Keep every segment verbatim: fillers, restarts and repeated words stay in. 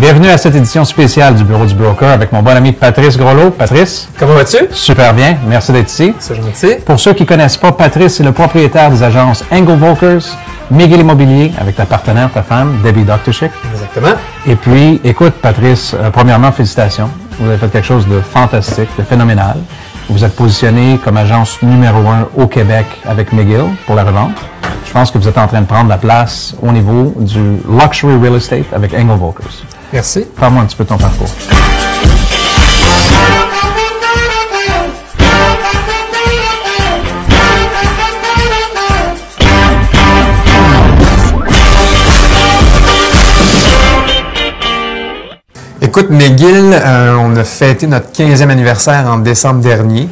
Bienvenue à cette édition spéciale du Bureau du Broker avec mon bon ami Patrice Groslo. Patrice? Comment vas-tu? Super bien, merci d'être ici. C'est gentil. Pour ceux qui ne connaissent pas, Patrice est le propriétaire des agences Engel Volkers, McGill Immobilier, avec ta partenaire, ta femme, Debbie Doctorchick. Exactement. Et puis, écoute, Patrice, euh, premièrement, félicitations. Vous avez fait quelque chose de fantastique, de phénoménal. Vous êtes positionné comme agence numéro un au Québec avec McGill pour la revente. Je pense que vous êtes en train de prendre la place au niveau du luxury real estate avec Engel Volkers. Merci. Parle-moi un petit peu de ton parcours. Écoute, McGill, euh, on a fêté notre quinzième anniversaire en décembre dernier.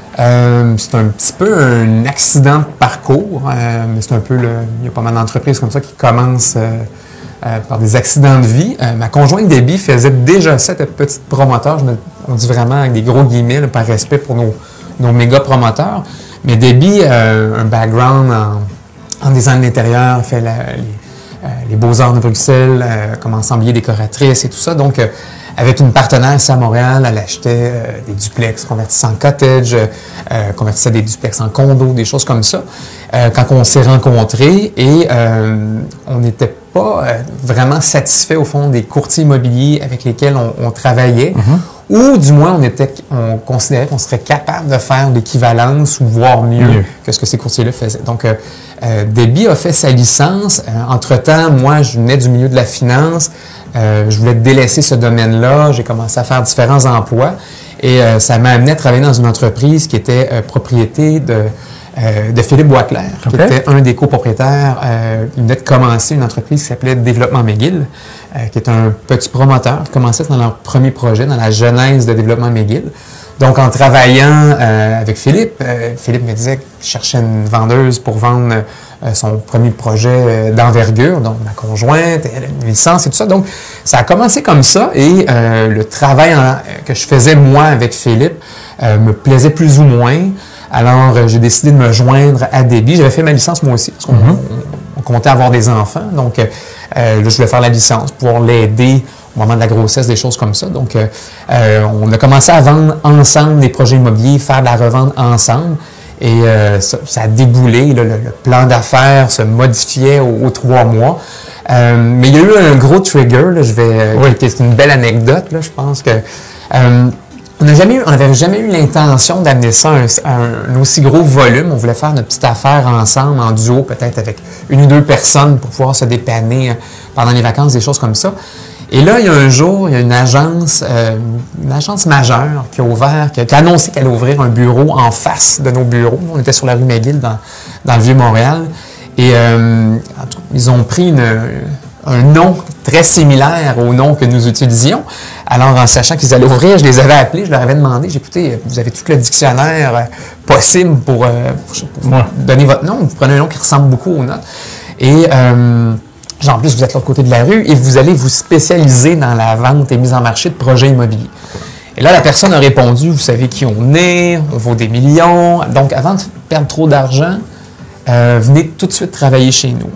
Euh, c'est un petit peu un accident de parcours, euh, mais c'est un peu le. Il y a pas mal d'entreprises comme ça qui commencent euh, euh, par des accidents de vie. Euh, ma conjointe Debbie faisait déjà ça, cette petite promoteur. Je me, on dit vraiment avec des gros guillemets, là, par respect pour nos, nos méga promoteurs. Mais Debbie a euh, un background en, en design d'intérieur, fait la, les, euh, les Beaux-Arts de Bruxelles, euh, comme ensemblier décoratrice et tout ça. Donc, euh, avec une partenaire ici à Montréal, elle achetait euh, des duplex, convertissait en cottage, euh, convertissait des duplex en condo, des choses comme ça. Euh, quand on s'est rencontrés et euh, on n'était pas euh, vraiment satisfait au fond des courtiers immobiliers avec lesquels on, on travaillait, mm-hmm. ou du moins on, était, on considérait qu'on serait capable de faire l'équivalence ou voire mieux mm-hmm. que ce que ces courtiers-là faisaient. Donc, euh, euh, Debbie a fait sa licence. Euh, entre-temps, moi, je venais du milieu de la finance. Euh, je voulais délaisser ce domaine-là. J'ai commencé à faire différents emplois et euh, ça m'a amené à travailler dans une entreprise qui était euh, propriété de, euh, de Philippe Boisclair, okay. qui était un des copropriétaires. Euh, il venait de commencer une entreprise qui s'appelait Développement McGill, euh, qui est un petit promoteur qui commençait dans leur premier projet, dans la genèse de Développement McGill. Donc, en travaillant euh, avec Philippe, euh, Philippe me disait qu'il cherchait une vendeuse pour vendre euh, son premier projet euh, d'envergure, donc ma conjointe, elle a une licence et tout ça. Donc, ça a commencé comme ça et euh, le travail en, que je faisais moi avec Philippe euh, me plaisait plus ou moins. Alors, euh, j'ai décidé de me joindre à Debbie. J'avais fait ma licence moi aussi, parce qu'on mm-hmm. on, on comptait avoir des enfants. Donc, euh, là, je voulais faire la licence, pouvoir l'aider au moment de la grossesse, des choses comme ça. Donc, euh, euh, on a commencé à vendre ensemble des projets immobiliers, faire de la revente ensemble. Et euh, ça, ça a déboulé. Là, le, le plan d'affaires se modifiait aux, aux trois mois. Euh, mais il y a eu un gros trigger. Là, je vais, oui. C'est une belle anecdote. Là, je pense que euh, on n'avait jamais eu l'intention d'amener ça à un, un, un aussi gros volume. On voulait faire notre petite affaire ensemble, en duo, peut-être avec une ou deux personnes pour pouvoir se dépanner pendant les vacances, des choses comme ça. Et là, il y a un jour, il y a une agence, euh, une agence majeure qui a ouvert, qui a, qui a annoncé qu'elle allait ouvrir un bureau en face de nos bureaux. On était sur la rue McGill, dans, dans le Vieux-Montréal. Et euh, en tout cas, ils ont pris une, un nom très similaire au nom que nous utilisions. Alors, en sachant qu'ils allaient ouvrir, je les avais appelés, je leur avais demandé, j'ai écouté, vous avez tout le dictionnaire euh, possible pour, euh, pour, pour donner votre nom. Vous prenez un nom qui ressemble beaucoup au nôtre. Et euh, genre, en plus, vous êtes de l'autre côté de la rue et vous allez vous spécialiser dans la vente et mise en marché de projets immobiliers. Et là, la personne a répondu, vous savez qui on est, on vaut des millions. Donc, avant de perdre trop d'argent, euh, venez tout de suite travailler chez nous.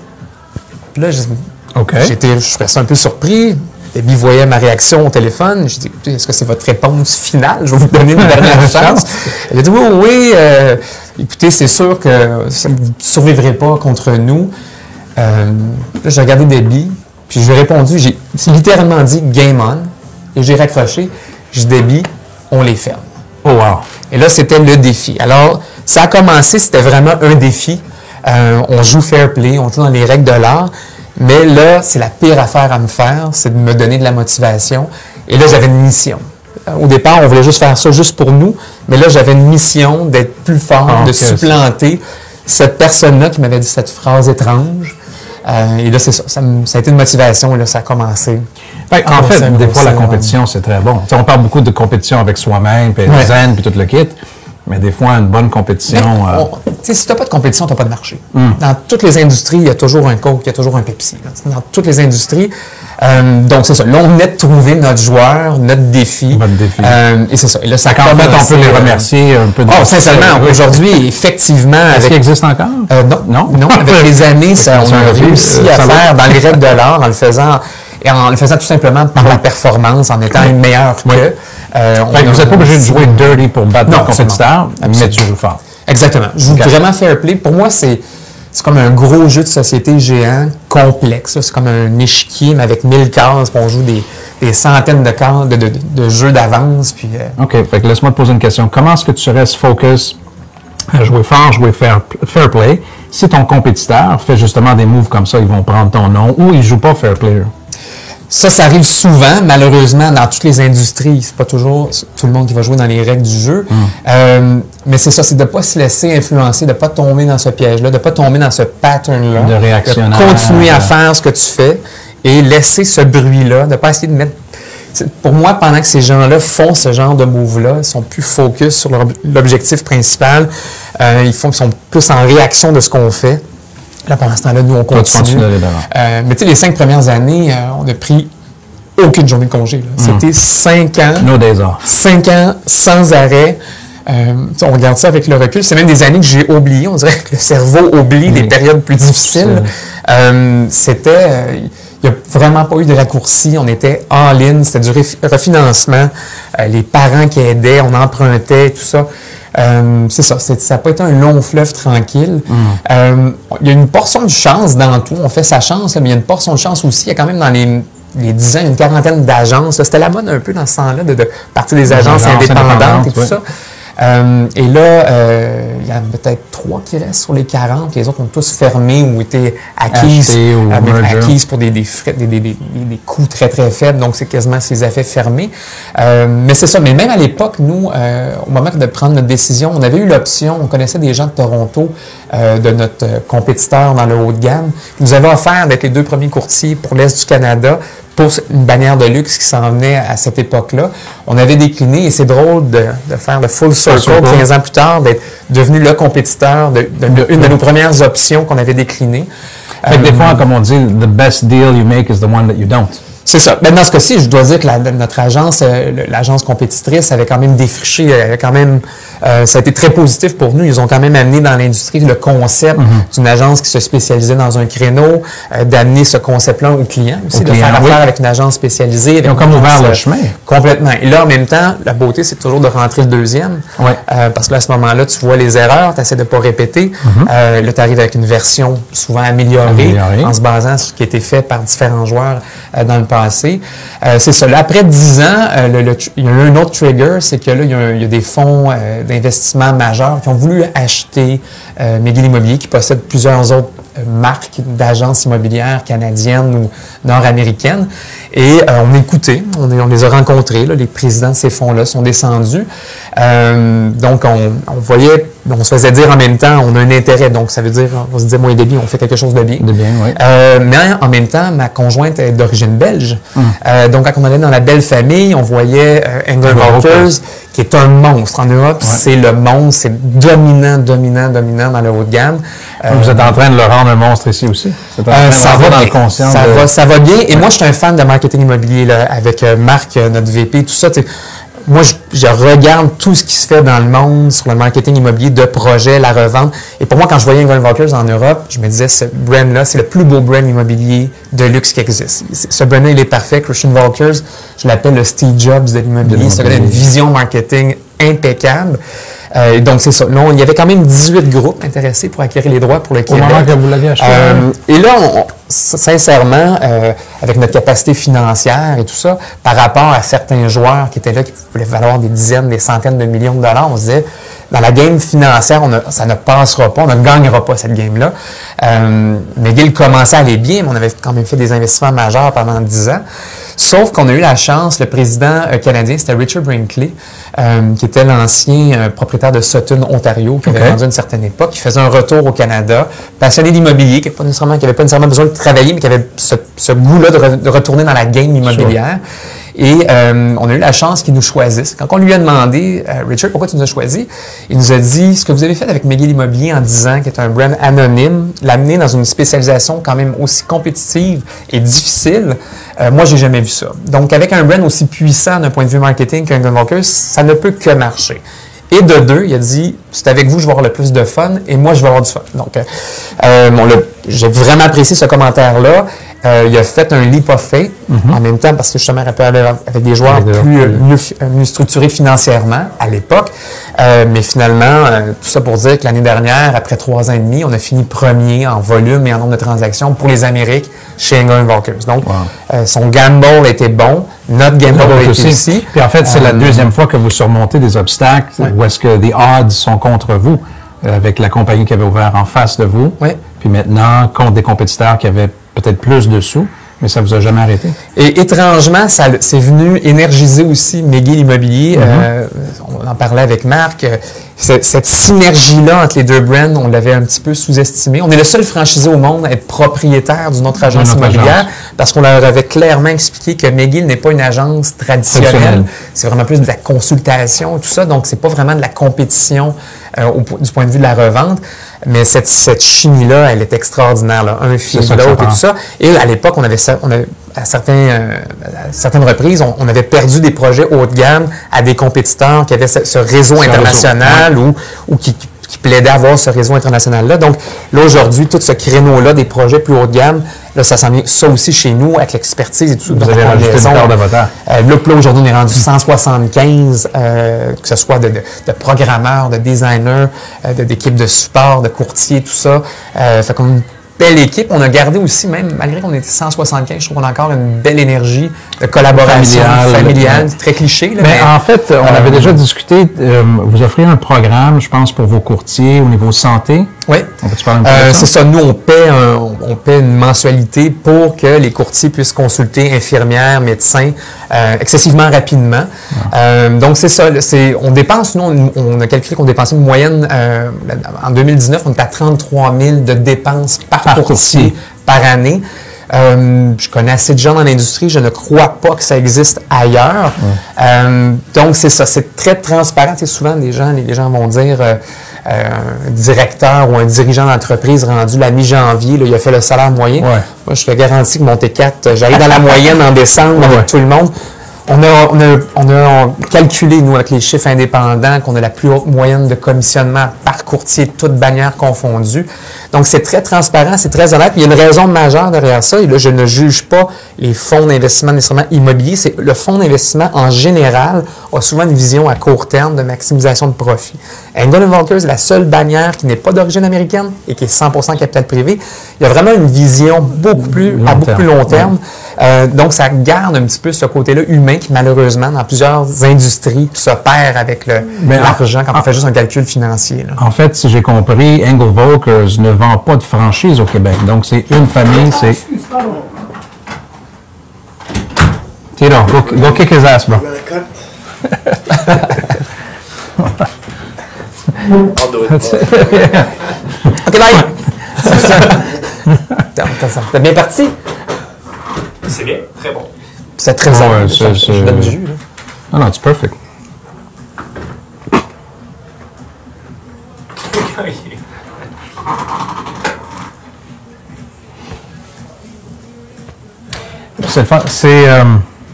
Puis là, okay. j'étais, je restais un peu surpris. Debbie voyait ma réaction au téléphone. J'ai dit, écoutez, est-ce que c'est votre réponse finale? Je vais vous donner une dernière chance. Elle a dit, oui, oui, euh, écoutez, c'est sûr que vous ne survivrez pas contre nous. Euh, là, j'ai regardé Debbie, puis je lui ai répondu, j'ai littéralement dit « game on », et j'ai raccroché, j'ai dit « Debbie, on les ferme ». Oh wow! Et là, c'était le défi. Alors, ça a commencé, c'était vraiment un défi. Euh, on joue fair play, on joue dans les règles de l'art, mais là, c'est la pire affaire à me faire, c'est de me donner de la motivation. Et là, j'avais une mission. Au départ, on voulait juste faire ça juste pour nous, mais là, j'avais une mission d'être plus fort, oh, de supplanter cette personne-là qui m'avait dit cette phrase étrange. Euh, et là, c'est ça, ça, ça a été une motivation et là, ça a commencé. Fait, en fait, des fois, la compétition, c'est très bon. T'sais, on parle beaucoup de compétition avec soi-même, puis ouais. zen, puis tout le kit, mais des fois, une bonne compétition... Euh... On, si tu n'as pas de compétition, tu n'as pas de marché. Mm. Dans toutes les industries, il y a toujours un Coke, il y a toujours un Pepsi. Là. Dans toutes les industries. Euh, donc, c'est ça. Là, on venait de trouver notre joueur, notre défi. Votre défi. Euh, et c'est ça. Et là, ça en fait, on peut les remercier un peu. De oh, sincèrement, aujourd'hui, effectivement... Est-ce qu'il existe encore? Euh, non, non, non. Avec les années, ça, on a réussi euh, à faire dans les règles de l'art en le faisant... et en le faisant tout simplement par la performance, en étant meilleur oui. que. Euh, on vous n'êtes pas obligé de jouer dirty pour battre votre compétiteur, mais tu joues fort. Exactement. Je joue okay. vraiment fair play. Pour moi, c'est c'est comme un gros jeu de société géant, complexe. C'est comme un échiquier, mais avec mille cases, puis on joue des, des centaines de cases de, de, de jeux d'avance. Puis, euh... OK. Fait que laisse-moi te poser une question. Comment est-ce que tu restes focus à jouer fort, jouer fair, fair play, si ton compétiteur fait justement des moves comme ça, ils vont prendre ton nom, ou ils ne jouent pas fair play? Ça, ça arrive souvent, malheureusement, dans toutes les industries. C'est pas toujours tout le monde qui va jouer dans les règles du jeu. Mm. Euh, mais c'est ça, c'est de ne pas se laisser influencer, de ne pas tomber dans ce piège-là, de ne pas tomber dans ce pattern-là. De réactionnaire. De continuer à faire ce que tu fais et laisser ce bruit-là, de ne pas essayer de mettre... Pour moi, pendant que ces gens-là font ce genre de move-là, ils sont plus focus sur leur, l'objectif principal. Euh, ils, font, ils sont plus en réaction de ce qu'on fait. Là, pendant ce temps-là, nous, on continue. Euh, mais tu sais, les cinq premières années, euh, on a pris aucune journée de congé. Mm. C'était cinq ans. No days off. Cinq ans sans arrêt. Euh, on regarde ça avec le recul. C'est même des années que j'ai oubliées. On dirait que le cerveau oublie mm. les périodes plus difficiles. Euh, c'était... Euh, il n'y a vraiment pas eu de raccourci. On était all-in. C'était du refinancement. Euh, les parents qui aidaient, on empruntait, tout ça. Euh, c'est ça, c'est, ça n'a pas été un long fleuve tranquille. Mm. Euh, il y a une portion de chance dans tout. On fait sa chance, là, mais il y a une portion de chance aussi. Il y a quand même dans les, les dix ans, une quarantaine d'agences. C'était la mode un peu dans ce temps-là de, de partir des agences Agence indépendantes et tout oui. ça. Euh, et là, euh, il y en a peut-être trois qui restent sur les quarante. Les autres ont tous fermé ou été acquises, ou euh, acquises pour des, des, frais, des, des, des, des coûts très, très faibles. Donc, c'est quasiment ces effets fermés. Euh, mais c'est ça. Mais même à l'époque, nous, euh, au moment de prendre notre décision, on avait eu l'option, on connaissait des gens de Toronto, euh, de notre compétiteur dans le haut de gamme, qui nous avaient offert d'être les deux premiers courtiers pour l'Est du Canada, pour une bannière de luxe qui s'en venait à cette époque-là. On avait décliné, et c'est drôle de, de faire le full circle quinze ans plus tard, d'être devenu le compétiteur de, de, de une de nos premières options qu'on avait déclinées. Fait que des fois, comme on dit, the best deal you make is the one that you don't. C'est ça. Ben, dans ce cas-ci, je dois dire que la, notre agence, euh, l'agence compétitrice, avait quand même défriché, avait quand même, euh, ça a été très positif pour nous. Ils ont quand même amené dans l'industrie le concept mm-hmm. d'une agence qui se spécialisait dans un créneau, euh, d'amener ce concept-là aux clients aussi, au de client, faire affaire oui. avec une agence spécialisée. Ils ont comme ouvert le chemin. Complètement. Et là, en même temps, la beauté, c'est toujours de rentrer le deuxième. Oui. Euh, parce que là, à ce moment-là, tu vois les erreurs, tu essaies de ne pas répéter. Mm-hmm. Euh, là, tu arrives avec une version souvent améliorée, améliorée, en se basant sur ce qui a été fait par différents joueurs euh, dans le passé. Euh, c'est ça. Là, après dix ans, euh, le, le, il y a eu un autre trigger, c'est que là, il y a, il y a des fonds euh, d'investissement majeurs qui ont voulu acheter euh, McGill Immobilier, qui possède plusieurs autres euh, marques d'agences immobilières canadiennes ou nord-américaines. Et euh, on a écouté, on, on les a rencontrés, là, les présidents de ces fonds-là sont descendus. Euh, donc, on, on voyait, on se faisait dire en même temps, on a un intérêt. Donc, ça veut dire, on se disait, moi et Debbie, on fait quelque chose de bien. De bien, oui. Euh, mais en même temps, ma conjointe est d'origine belge. Mm. Euh, donc, quand on allait dans la belle famille, on voyait euh, Engel Walters, qui est un monstre en Europe. Ouais. C'est le monstre, c'est dominant, dominant, dominant dans le haut de gamme. Euh, Vous êtes en train de le rendre un monstre ici aussi? C'est en train euh, de ça va dans bien. Le conscient ça, de... va, ça va bien. Et ouais. moi, je suis un fan de marketing immobilier là, avec euh, Marc, euh, notre V P, tout ça. Moi, je, je regarde tout ce qui se fait dans le monde sur le marketing immobilier de projets, la revente. Et pour moi, quand je voyais Engel Walters en Europe, je me disais, ce brand-là, c'est le plus beau brand immobilier de luxe qui existe. Ce brand-là, il est parfait. Christian Walters, je l'appelle le Steve Jobs de l'immobilier. Ça a une vision marketing impeccable. Euh, donc, c'est ça. Là, il y avait quand même dix-huit groupes intéressés pour acquérir les droits pour le Québec. Au moment que vous l'aviez acheté. Euh, et là, on, sincèrement, euh, avec notre capacité financière et tout ça, par rapport à certains joueurs qui étaient là, qui pouvaient valoir des dizaines, des centaines de millions de dollars, on se disait, dans la game financière, on a, ça ne passera pas, on ne gagnera pas cette game-là. Euh, McGill commençait à aller bien, mais on avait quand même fait des investissements majeurs pendant dix ans. Sauf qu'on a eu la chance, le président euh, canadien, c'était Richard Brinkley, euh, qui était l'ancien euh, propriétaire de Sutton, Ontario, qui avait okay. vendu à une certaine époque, qui faisait un retour au Canada, passionné d'immobilier, qui n'avait pas, pas nécessairement besoin de travailler, mais qui avait ce, ce goût-là de, re, de retourner dans la game immobilière. Sure. Et euh, on a eu la chance qu'il nous choisisse. Quand on lui a demandé, euh, Richard, pourquoi tu nous as choisi? Il nous a dit, ce que vous avez fait avec McGill Immobilier en dix ans, qui est un brand anonyme, l'amener dans une spécialisation quand même aussi compétitive et difficile, euh, moi, j'ai jamais vu ça. Donc, avec un brand aussi puissant d'un point de vue marketing qu'un Engel Walters, ça ne peut que marcher. Et de deux, il a dit, c'est avec vous que je vais avoir le plus de fun et moi, je vais avoir du fun. Donc, euh, bon, j'ai vraiment apprécié ce commentaire-là. Euh, il a fait un leap of faith mm-hmm. en même temps parce que justement, il peut aller avec des joueurs plus, euh, mieux, mieux structurés financièrement à l'époque. Euh, mais finalement, euh, tout ça pour dire que l'année dernière, après trois ans et demi, on a fini premier en volume et en nombre de transactions pour les Amériques chez Engel and Volkers. Donc, wow. euh, son gamble était bon, notre gamble a été aussi. aussi. Puis en fait, c'est euh, la deuxième fois que vous surmontez des obstacles ouais. où est-ce que les odds sont contre vous, euh, avec la compagnie qui avait ouvert en face de vous. Ouais. Puis maintenant, contre des compétiteurs qui avaient peut-être plus de sous, mais ça ne vous a jamais arrêté. Et étrangement, ça c'est venu énergiser aussi McGill Immobilier. Mm-hmm. euh, on en parlait avec Marc. Euh, cette synergie-là entre les deux brands, on l'avait un petit peu sous-estimé. On est le seul franchisé au monde à être propriétaire d'une autre agence autre immobilière agence. Parce qu'on leur avait clairement expliqué que McGill n'est pas une agence traditionnelle. C'est vraiment plus de la consultation et tout ça. Donc, c'est pas vraiment de la compétition euh, au, du point de vue de la revente. Mais cette, cette chimie-là, elle est extraordinaire. Là. Un fil de l'autre et tout ça. Et à l'époque, on avait, on avait à, certains, euh, à certaines reprises, on, on avait perdu des projets haut de gamme à des compétiteurs qui avaient ce, ce réseau ce international réseau. ou, ou qui, qui plaidaient à avoir ce réseau international-là. Donc là, aujourd'hui, tout ce créneau-là des projets plus haut de gamme, là, ça s'en vient ça aussi chez nous, avec l'expertise et tout ça. Vous avez rajouté une part de votre heure. Euh, là, là aujourd'hui, on est rendu cent soixante-quinze, euh, que ce soit de, de, de programmeurs, de designers, euh, d'équipes de support, de courtiers, tout ça. Euh, fait comme belle équipe. On a gardé aussi, même malgré qu'on était cent soixante-quinze, je trouve qu'on a encore une belle énergie de collaboration familiale, familiale très cliché. Là, mais, mais en fait, on euh, avait déjà discuté, euh, vous offrez un programme, je pense, pour vos courtiers au niveau santé. Oui, euh, c'est ça. Nous, on paie, un, on paie une mensualité pour que les courtiers puissent consulter infirmières, médecins euh, excessivement rapidement. Ah. Euh, donc, c'est ça. C'est, on dépense, nous, on, on a calculé qu'on dépensait une moyenne, euh, en deux mille dix-neuf, on était à trente-trois mille de dépenses par, par courtier, courtier par année. Euh, je connais assez de gens dans l'industrie, je ne crois pas que ça existe ailleurs. Ouais. Euh, donc, c'est ça, c'est très transparent. Tu sais, souvent, les gens, les gens vont dire euh, euh, un directeur ou un dirigeant d'entreprise rendu la mi-janvier, là, il a fait le salaire moyen. Ouais. Moi, je te garantis que mon T quatre, j'arrive dans la moyenne en décembre ouais. avec tout le monde. On a, on, a, on a calculé, nous, avec les chiffres indépendants, qu'on a la plus haute moyenne de commissionnement par courtier, toutes bannières confondues. Donc, c'est très transparent, c'est très honnête. Il y a une raison majeure derrière ça. Et là, je ne juge pas les fonds d'investissement nécessairement immobiliers. C'est le fonds d'investissement, en général, a souvent une vision à court terme de maximisation de profit. Engel and Volkers est la seule bannière qui n'est pas d'origine américaine et qui est cent pour cent capital privé. Il y a vraiment une vision beaucoup plus, long à beaucoup terme. plus long terme. Ouais. Euh, donc, ça garde un petit peu ce côté-là humain qui, malheureusement, dans plusieurs industries, se perd avec le, l'argent quand en, on fait juste un calcul financier. Là. En fait, si j'ai compris, Engel Volkers ne vend pas de franchise au Québec. Donc, c'est une famille, c'est... Tito, go, go kick his ass, bro. I'll do it. OK, bye! T'es bien parti? C'est bien, très bon. C'est très bon. bon. Je donne du jus. Non, non, c'est perfect. C'est le fun. C'est... Euh,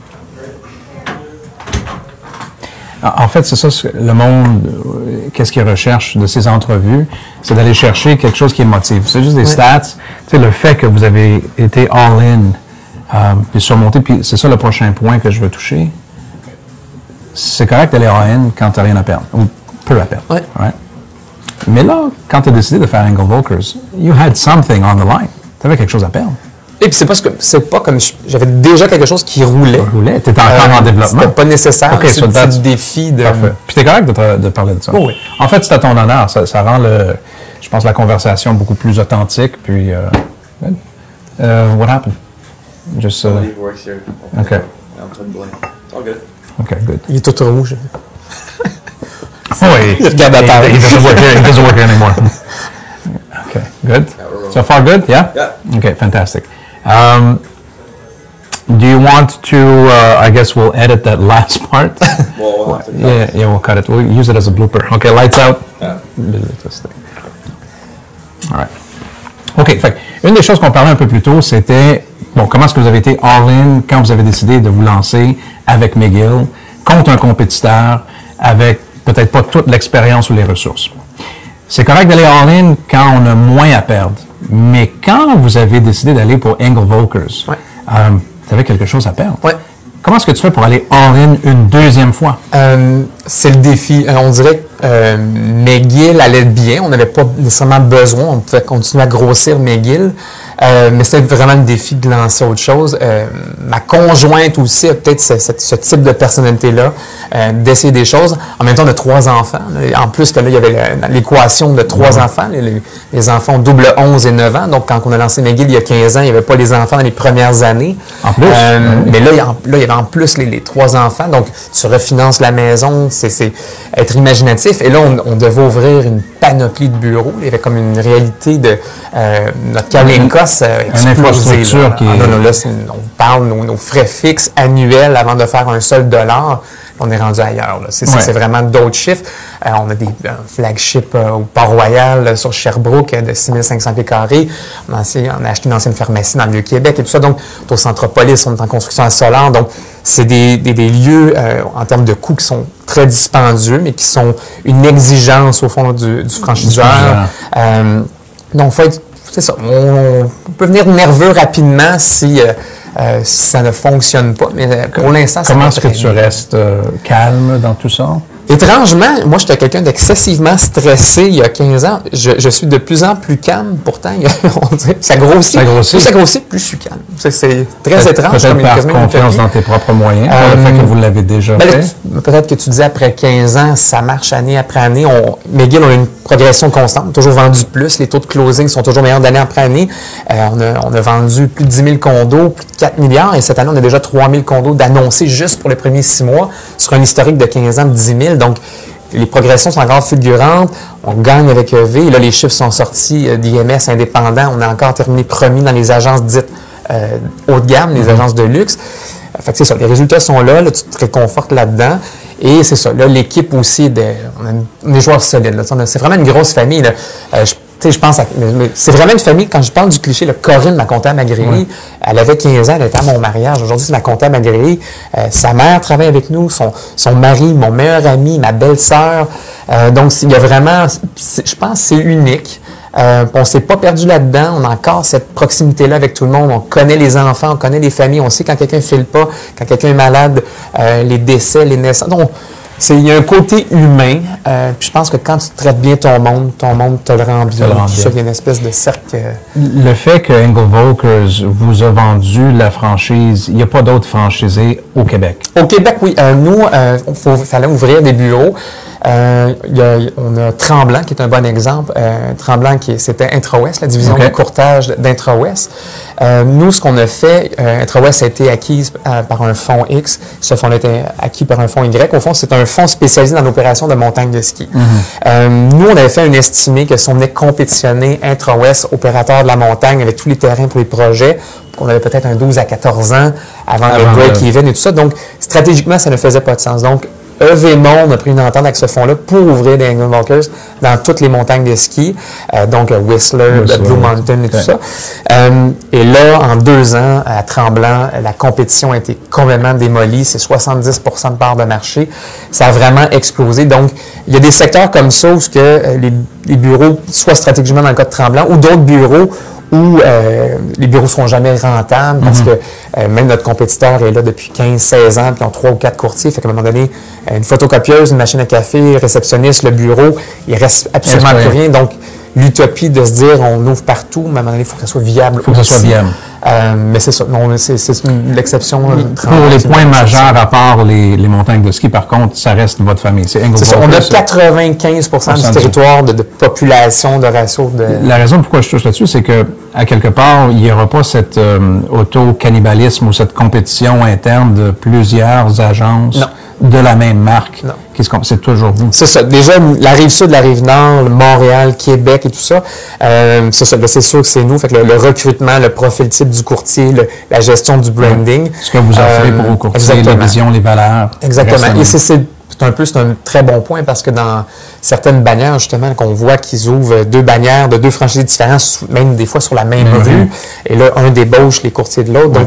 en fait, c'est ça, le monde, qu'est-ce qu'il recherche de ces entrevues, c'est d'aller chercher quelque chose qui motive. C'est juste des oui. stats. Tu sais, le fait que vous avez été all-in, euh, puis surmonté, puis c'est ça le prochain point que je veux toucher. C'est correct d'aller all-in quand tu n'as rien à perdre, ou peu à perdre. Oui. Right? Mais là, quand tu as décidé de faire Engel Volkers, you had something on the line. Tu avais quelque chose à perdre. Et puis c'est pas, c'est pas comme j'avais déjà quelque chose qui roulait. Ça roulait. Tu étais encore euh, en développement. C'était pas nécessaire. Okay, c'est un petit défi de. Parfait. Puis t'es correct de, te, de parler de ça. Oh oui. En fait, c'est à ton honneur. Ça, ça rend le, je pense, la conversation beaucoup plus authentique. Puis, uh, uh, what happened? Just. Uh, works here. Okay. All good. Okay, good. Il est tout rouge. Oh, he, il regarde à terre. He doesn't work here. He doesn't work here anymore. Okay, good. So far, good. Yeah. Yeah. Okay, fantastic. Um, do you want to, uh, I guess we'll edit that last part. Well, we'll have to cut yeah, it. yeah, we'll cut it. We'll use it as a blooper. Okay, lights out. Yeah. All right. OK, fait, une des choses qu'on parlait un peu plus tôt, c'était, bon, comment est-ce que vous avez été all-in quand vous avez décidé de vous lancer avec McGill contre un compétiteur avec peut-être pas toute l'expérience ou les ressources. C'est correct d'aller all-in quand on a moins à perdre. Mais quand vous avez décidé d'aller pour Engel Volkers, Ouais. euh, tu avais quelque chose à perdre. Ouais. Comment est-ce que tu fais pour aller all-in une deuxième fois? Euh, c'est le défi. Euh, on dirait que euh, McGill allait bien. On n'avait pas nécessairement besoin. On pouvait continuer à grossir McGill. Euh, mais c'était vraiment le défi de lancer autre chose. Euh, ma conjointe aussi a peut-être ce, ce, ce type de personnalité-là, euh, d'essayer des choses. En même temps, on a trois enfants. Là. En plus, que là, il y avait l'équation de trois ouais. enfants. Les, les enfants ont double onze et neuf ans. Donc, quand on a lancé McGill il y a quinze ans, il n'y avait pas les enfants dans les premières années. En plus? Euh, oui. Mais là il, y a, là, il y avait en plus les, les trois enfants. Donc, tu refinances la maison. C'est être imaginatif. Et là, on, on devait ouvrir une panoplie de bureaux. Il y avait comme une réalité de euh, notre Kalinka. Euh, une infrastructure là. qui ah, non, non, là, on parle de nos, nos frais fixes annuels avant de faire un seul dollar. On est rendu ailleurs. C'est ouais. vraiment d'autres chiffres. Euh, on a des un flagship euh, au Port-Royal euh, sur Sherbrooke euh, de six mille cinq cents pieds carrés. On a, on a acheté une ancienne pharmacie dans le Vieux-Québec et tout ça. Donc, au Centropolis, on est en construction à Solar. Donc, c'est des, des, des lieux euh, en termes de coûts qui sont très dispendieux, mais qui sont une exigence au fond du, du franchiseur. Euh, donc, faut être c'est ça. On, on peut venir nerveux rapidement si, euh, euh, si ça ne fonctionne pas. Mais euh, pour l'instant, ça Comment est-ce que tu restes euh, calme dans tout ça? Étrangement, moi, j'étais quelqu'un d'excessivement stressé il y a quinze ans. Je, je suis de plus en plus calme. Pourtant, on dirait, ça grossit. Ça grossit. Plus ça grossit, plus je suis calme. C'est très étrange. Peut-être par confiance dans tes propres moyens, euh, pour le fait que vous l'avez déjà ben, fait. Peut-être que tu dis après quinze ans, ça marche année après année. On, McGill, on a une progression constante. On a toujours vendu plus. Les taux de closing sont toujours meilleurs d'année après année. Euh, on, a, on a vendu plus de dix mille condos, plus de quatre milliards. Et cette année, on a déjà trois mille condos d'annoncés juste pour les premiers six mois sur un historique de quinze ans de dix mille. Donc, les progressions sont encore fulgurantes. On gagne avec E V. Et là, les chiffres sont sortis euh, d'I M S indépendants. On a encore terminé premier dans les agences dites euh, haut de gamme, les mm-hmm. agences de luxe. Euh, fait que c'est ça. Les résultats sont là. Là tu te réconfortes là-dedans. Et c'est ça. Là, l'équipe aussi, de, on a une, des joueurs solides. C'est vraiment une grosse famille. Là. Euh, je, je pense à, c'est vraiment une famille, quand je parle du cliché, là, Corinne, ma comptable agréée, oui. elle avait quinze ans, elle était à mon mariage. Aujourd'hui, c'est ma comptable agréée. Euh, sa mère travaille avec nous, son, son mari, mon meilleur ami, ma belle-sœur. Euh, donc, il y a vraiment, je pense que c'est unique. Euh, on ne s'est pas perdu là-dedans. On a encore cette proximité-là avec tout le monde. On connaît les enfants, on connaît les familles. On sait quand quelqu'un ne file pas, quand quelqu'un est malade, euh, les décès, les naissances. Donc, il y a un côté humain. Euh, puis je pense que quand tu traites bien ton monde, ton monde te le rend bien. Ça, il y a une espèce de cercle. Euh... Le fait que Engel Volkers vous a vendu la franchise, il n'y a pas d'autres franchisés au Québec? Au Québec, oui. Euh, nous, euh, il fallait ouvrir des bureaux. Euh, y a, on a Tremblant, qui est un bon exemple. Euh, Tremblant, qui c'était Intra-Ouest, la division okay. de courtage d'Intra-Ouest. Euh, nous, ce qu'on a fait, euh, Intra-Ouest a été acquise euh, par un fonds X. Ce fonds a été acquis par un fonds Y. Au fond, c'est un fonds spécialisé dans l'opération de montagne de ski. Mm-hmm. euh, nous, on avait fait un estimé que si on venait compétitionner Intra-Ouest, opérateur de la montagne, avec tous les terrains pour les projets, on avait peut-être un douze à quatorze ans avant, avant le break-even et tout ça. Donc, stratégiquement, ça ne faisait pas de sens. Donc, E V Monde a pris une entente avec ce fonds-là pour ouvrir des Engel Volkers dans toutes les montagnes de ski, euh, donc Whistler, Whistler, Blue Mountain et tout ouais. ça. Euh, et là, en deux ans, à Tremblant, la compétition a été complètement démolie. C'est soixante-dix pour cent de part de marché. Ça a vraiment explosé. Donc, il y a des secteurs comme ça où que, euh, les, les bureaux, soit stratégiquement dans le cas de Tremblant, ou d'autres bureaux où euh, les bureaux ne seront jamais rentables parce mm-hmm. que euh, même notre compétiteur est là depuis quinze seize ans, puis ils ont trois ou quatre courtiers. Fait qu'à un moment donné, une photocopieuse, une machine à café, réceptionniste, le bureau, il ne reste absolument plus rien. Donc, l'utopie de se dire on ouvre partout, mais à un moment donné, il faut que ça soit viable. Il faut que ça soit viable. Euh, mais c'est ça, c'est l'exception. Pour les points majeurs, à part les, les montagnes de ski, par contre, ça reste votre famille. C'est ça, on a quatre-vingt-quinze pour cent du territoire de, de population, de ratio. De... La raison pourquoi je touche là-dessus, c'est que à quelque part, il n'y aura pas cet euh, auto-cannibalisme ou cette compétition interne de plusieurs agences non. de la même marque. Non. C'est toujours vous. C'est ça. Déjà, la Rive-Sud, la Rive-Nord, Montréal, Québec et tout ça, euh, c'est ça. C'est sûr que c'est nous. Fait que le, le recrutement, le profil type du courtier, le, la gestion du branding. Ouais. Ce que vous offrez euh, pour vos courtiers, exactement. La vision, les valeurs. Exactement. Et c'est un peu, c'est un très bon point parce que dans certaines bannières, justement, qu'on voit qu'ils ouvrent deux bannières de deux franchisés différents, même des fois sur la même mmh. rue, et là, un débauche les courtiers de l'autre. Mmh. Donc,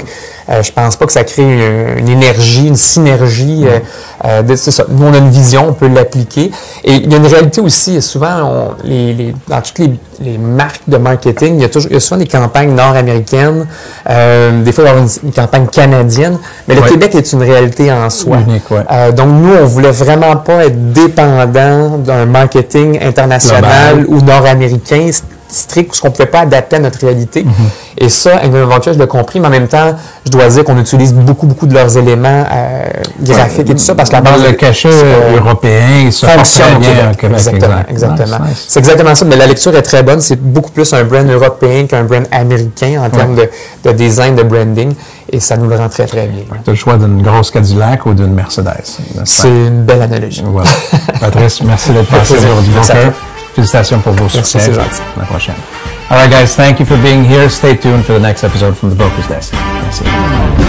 Euh, je pense pas que ça crée une, une énergie, une synergie. Euh, euh, de, c'est ça. Nous, on a une vision, on peut l'appliquer. Et il y a une réalité aussi. Souvent, on, les, les, dans toutes les, les marques de marketing, il y a, toujours, il y a souvent des campagnes nord-américaines. Euh, des fois, il y a une, une campagne canadienne. Mais le ouais. Québec est une réalité en soi. Unique, ouais. euh, donc, nous, on voulait vraiment pas être dépendant d'un marketing international Global. Ou nord-américain strict, parce qu'on ne pouvait pas adapter à notre réalité. Mm-hmm. Et ça, Angry Venture, je l'ai compris, mais en même temps, je dois dire qu'on utilise beaucoup, beaucoup de leurs éléments euh, graphiques ouais. et tout ça, parce que la base... Dans le cachet euh, européen, ça fonctionne bien au Québec. Exactement, exact. exactement. Nice, nice. C'est exactement ça, mais la lecture est très bonne. C'est beaucoup plus un brand européen qu'un brand américain en termes ouais. de, de design, de branding, et ça nous le rend très, très bien. Ouais, tu as le choix d'une grosse Cadillac ou d'une Mercedes. C'est une belle analogie. Voilà. Patrice, merci d'être passé aujourd'hui. Félicitations pour vos succès. Merci, c'est gentil. La prochaine. All right, guys, thank you for being here. Stay tuned for the next episode from the Broker's Desk. Merci.